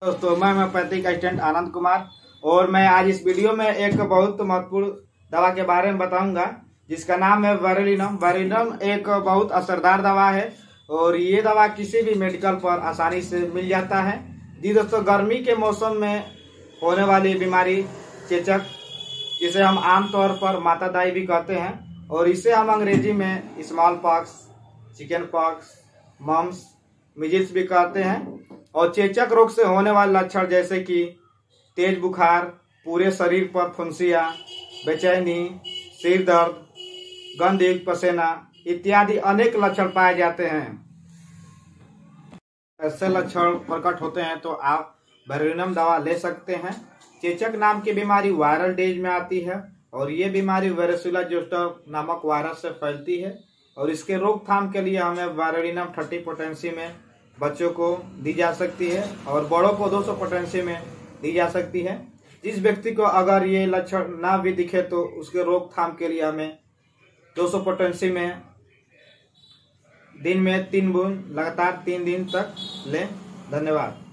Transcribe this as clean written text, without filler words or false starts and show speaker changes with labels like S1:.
S1: दोस्तों मैं homeopathic assistant Anand Kumar और मैं आज इस वीडियो में एक बहुत महत्वपूर्ण दवा के बारे में बताऊंगा जिसका नाम है वेरेलिनम। वेरेलिनम एक बहुत असरदार दवा है और ये दवा किसी भी मेडिकल पर आसानी से मिल जाता है। जी दोस्तों, गर्मी के मौसम में होने वाली बीमारी चेचक, जिसे हम आमतौर पर मातादाई भी कहते हैं और इसे हम अंग्रेजी में small pox, chicken pox, mumps, measles भी कहते हैं। और चेचक रोग से होने वाले लक्षण जैसे कि तेज बुखार, पूरे शरीर पर फुंसियाँ, बेचैनी, सिर दर्द, गंधयुक्त पसीना इत्यादि अनेक लक्षण पाए जाते हैं। ऐसे लक्षण प्रकट होते हैं तो आप वेरेलिनम दवा ले सकते हैं। चेचक नाम की बीमारी वायरल डिजीज में आती है और ये बीमारी वेरेसिला जोस्टर नामक वायरस से फैलती है और इसके रोकथाम के लिए हमें वेरेलिनम 30 पोटेंसी में बच्चों को दी जा सकती है और बड़ों को 200 पोटेंसी में दी जा सकती है। जिस व्यक्ति को अगर ये लक्षण ना भी दिखे तो उसके रोकथाम के लिए हमें 200 पोटेंसी में दिन में 3 बूंद लगातार 3 दिन तक लें। धन्यवाद।